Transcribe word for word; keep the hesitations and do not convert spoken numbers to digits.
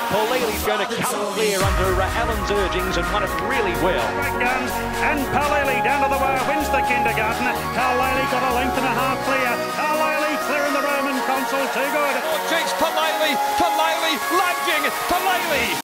Paul Lely's going to come clear under uh, Allen's urgings and won it really well. Great guns, and Paul Lely down to the wire wins the kindergarten. Paul Lely got a length and a half clear. Paul Lely clearing the Roman Consul, too good. Oh, Chase, Paul Lely, Paul Lely, lunging, Paul Lely.